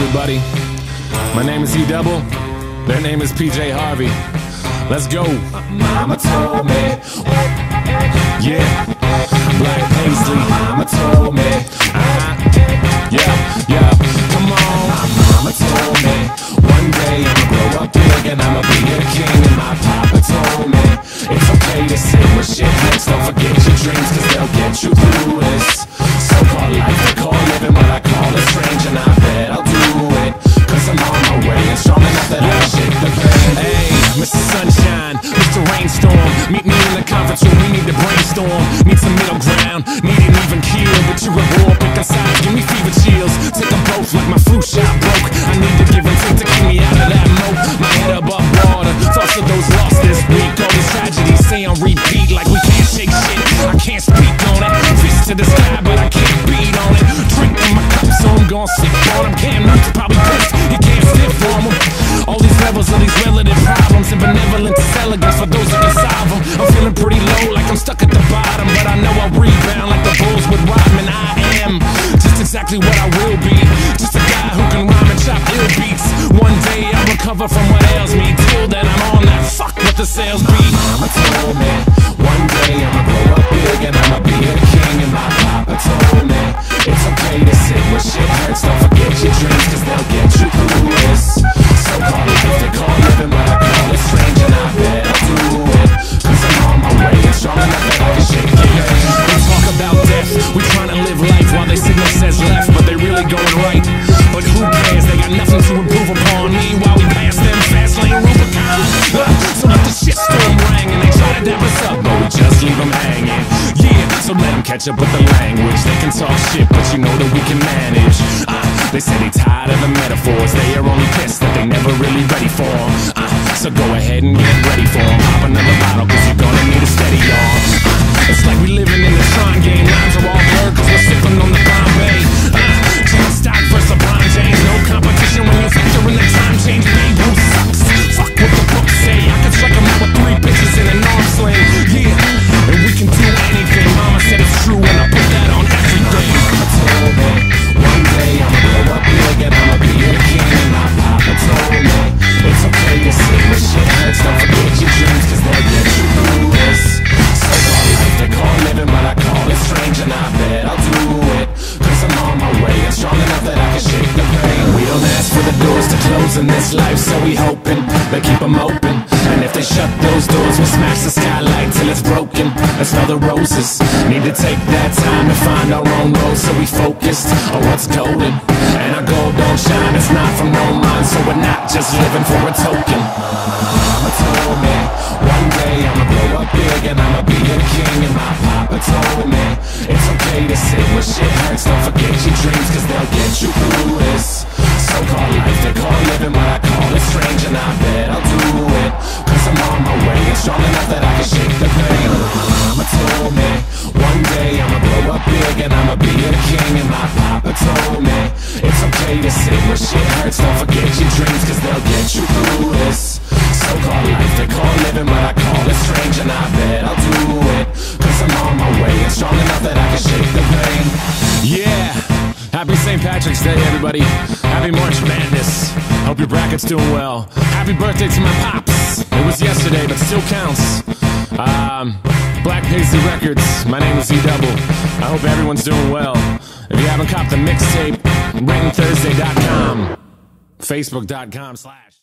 everybody. My name is E-Double. Their name is PJ Harvey. Let's go. Mama told me. Yeah. Black Paisley. Mama told me. Yeah. Come on. Mama told me. One day I'ma grow up big and I'ma be a king. And my papa told me it's okay to say what shit hurts. Don't forget your dreams, cause they'll get you through this so-called life they call living, what I call it strange. And I bet I'll do it, cause I'm on my way and strong enough that I'll shake the pain. Hey, Mr. Sunshine, Mr. Rainstorm, meet me in the conference room, we need to brainstorm. Need some middle ground, need an even keel. But you're at war, picking sides, give me fever chills. Take them both like my flu shot broke. I need to give and take to keep me out of that moat. My head above water, thoughts of those lost this week. All these tragedies stay on repeat like we can't shake shit. I can't speak on it, fist to the sky but I can't beat on it. Drink in my cup so I'm gon' sip on them. Cam Newton's probably pissed, you can't stiff on them. All these levels of these relative problems and benevolent elegance for those who can solve them. I'm feeling pretty low like I'm stuck at the bottom, but I know I'll rebound like the Bulls with Rodman. I am just exactly what I will be, just a guy who can rhyme and chop ill beats. One day I'll recover from what ails me. Till then I'm on that fuck what the sales be. Mama told me one day I'ma grow up big and I'ma be a king. And my papa told me it's okay to sit where shit hurts. Don't forget your dreams, cause they'll get you through this so-called life they call living, but I call it strange. And I bet I'll do it, cause I'm on my way and strong enough that I can shake the pain. They talk about death, we trying to live life while they signal says left, but they really going right. But who cares, they got nothing to improve upon. Meanwhile we pass them fast lane Rubicon. So let the shitstorm ring and they try to dab us up, but we just leave them hanging. Yeah, so let them catch up with the language. They can talk shit, but you know that we can manage. They say they tired of the metaphors, they are only pissed that they never really ready for them. So go ahead and get ready for them. Pop another bottle, cause you're gonna need a steady arm. It's like we living in the Tron game. Lines are all blurred cause we're sipping on the Bombay. John Stock versus LeBron James. No competition when you factor in the time change. Babe Ruth sucks, fuck what the books say. I can strike him out with 3 bitches in an arm sling. Yeah, and we can do anything. Mama said it's true and I put that on everything. Mama told me one day I'ma grow up big and I'ma be a king. And my papa told me it's okay to sit where shit hurts. Don't forget your dreams, cause they'll get you through this so-called life they call living, but I call it strange. And I bet I'll do it, cause I'm on my way and strong enough that I can shake the pain. We don't ask for the doors to close in this life, so we hoping they keep them open. And if they shut those doors, we'll smash the skylight till it's broken. And smell the roses. Need to take that time to find our own road, so we focused on what's golden. And our gold don't shine, it's not from no mind, so we're not just living for a token. Mama told me one day I'ma grow up big and I'ma be a king. And my papa told me it's okay to sit where shit hurts. Don't forget your dreams, cause they'll get you through this so-called life they call living, but I call it strange. And I bet I'll do it, cause I'm on my way and strong enough that I can shake the pain. Mama told me one day I'ma grow up big and I'ma be a king. And my papa told me it's okay to sit where shit hurts. Don't forget your dreams, cause they'll get you through this so-called life they call living, but I call it strange. And I bet I'll do it, cause I'm on my way and strong enough that I can shake the pain. Yeah, happy St. Patrick's Day, everybody. Happy March Madness. Hope your bracket's doing well. Happy birthday to my pops. It was yesterday, but still counts. Black Paisley Records. My name is E-Double. I hope everyone's doing well. If you haven't copped the mixtape, RatingThursday.com, Facebook.com/